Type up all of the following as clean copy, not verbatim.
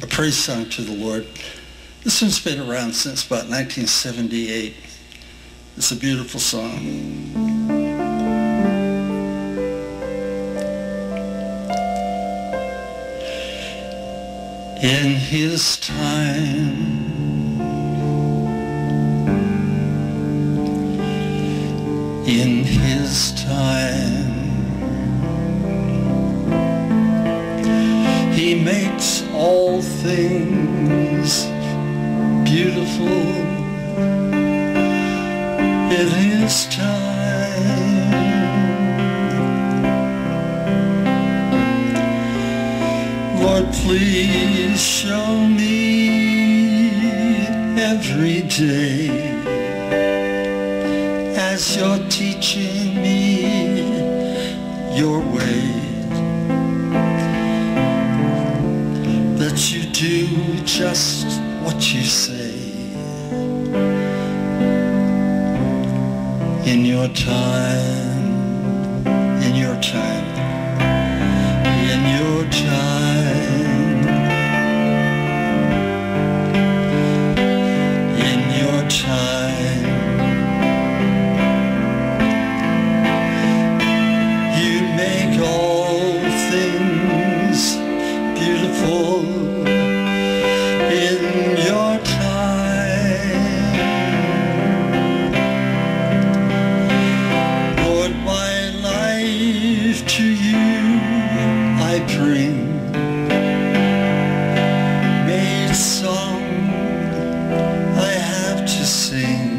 a praise song to the Lord. This one's been around since about 1978. It's a beautiful song. In His time, in His time, He makes all things beautiful. In His time, Lord, please show me every day as You're teaching me Your way, that You do just what You say in Your time, in Your time, in Your time, in Your time. You make all things beautiful in Your time. Lord, my life to You I bring, may a song I have to sing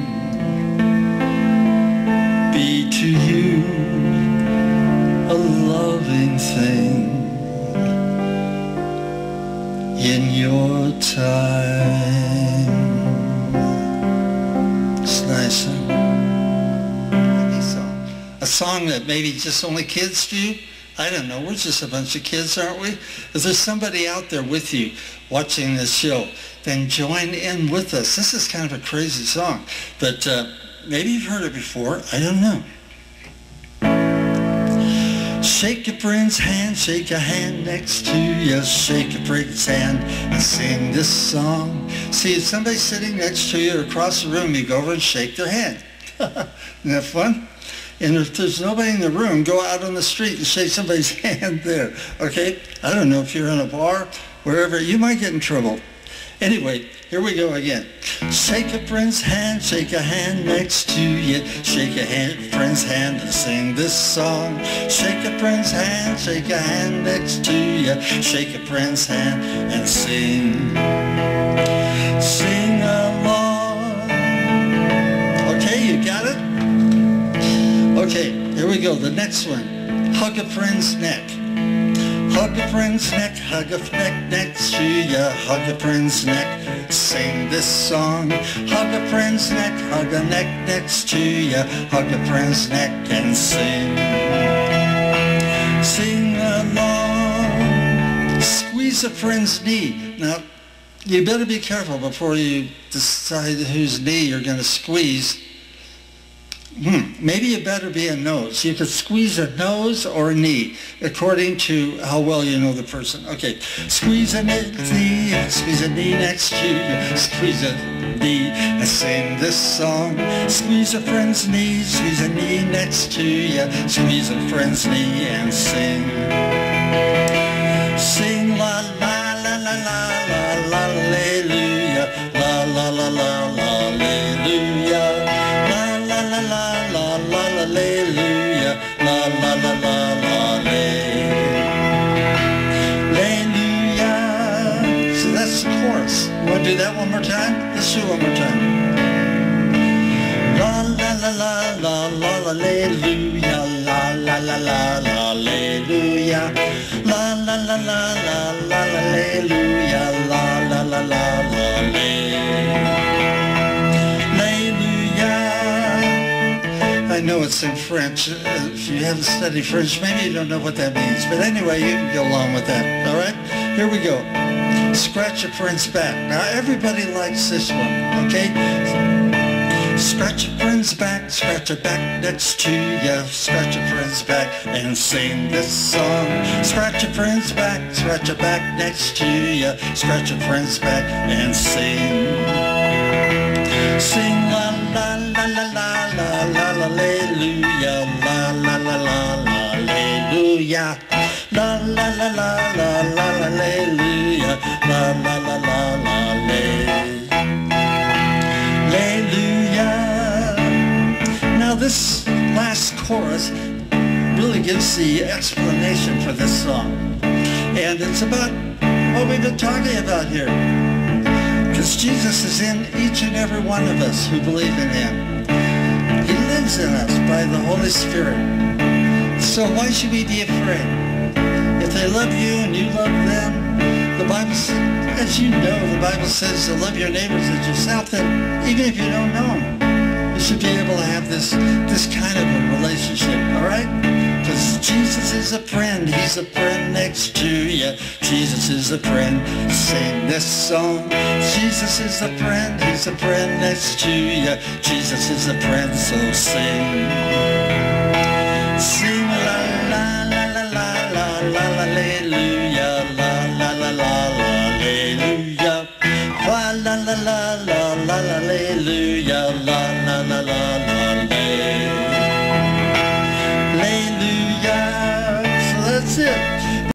be to You a loving thing in Your time. It's nice, huh? A song that maybe just only kids do. I don't know. We're just a bunch of kids, aren't we? If there's somebody out there with you watching this show, then join in with us. This is kind of a crazy song, but maybe you've heard it before. I don't know. Shake your friend's hand, shake a hand next to you, shake your friend's hand and sing this song. See, if somebody's sitting next to you or across the room, you go over and shake their hand. Isn't that fun? And if there's nobody in the room, go out on the street and shake somebody's hand there, okay? I don't know if you're in a bar, wherever, you might get in trouble. Anyway, here we go again. Shake a friend's hand, shake a hand next to you, shake a friend's hand and sing this song. Shake a friend's hand, shake a hand next to you, shake a friend's hand and sing. Sing along. Okay, you got it? Okay, here we go, the next one. Hug a friend's neck. Hug a friend's neck, hug a neck next to you, hug a friend's neck, sing this song. Hug a friend's neck, hug a neck next to you, hug a friend's neck and sing. Sing along. Squeeze a friend's knee. Now, you better be careful before you decide whose knee you're going to squeeze. Maybe you better be a nose. You could squeeze a nose or a knee, according to how well you know the person. Okay, squeeze a knee next to you, squeeze a knee and sing this song. Squeeze a friend's knee, squeeze a knee next to you, squeeze a friend's knee and sing. Sing la la la la la la la hallelujah, la la la la la hallelujah. Hallelujah, la la la la la, hallelujah. So that's the chorus. You want to do that one more time? Let's do it one more time. La la la la la la, hallelujah, la la la la la, hallelujah. La la la la la la, hallelujah, la la la la la, hallelujah. I know it's in French. If you haven't studied French, maybe you don't know what that means. But anyway, you can go along with that. All right? Here we go. Scratch a friend's back. Now, everybody likes this one, okay? Scratch your friend's back, scratch her back next to you. Scratch your friend's back and sing this song. Scratch your friend's back, scratch her back next to you. Scratch your friend's back and sing. Sing la la la la la la la la hallelujah, la la la la la hallelujah, la la la la la la hallelujah, la la la la la hallelujah. Now this last chorus really gives the explanation for this song, and it's about what we've been talking about here. Because Jesus is in each and every one of us who believe in him. He lives in us by the Holy Spirit. So why should we be afraid? If they love you and you love them, the Bible, as you know, the Bible says to love your neighbors as yourself, then even if you don't know them, you should be able to have this kind of a relationship, all right? Because Jesus is a friend. He's a friend next to you. Jesus is a friend. Sing this song. Jesus is a friend. He's a friend next to you. Jesus is a friend, so sing. Sing la la la la la la la hallelujah, la la la la la hallelujah, la la la la la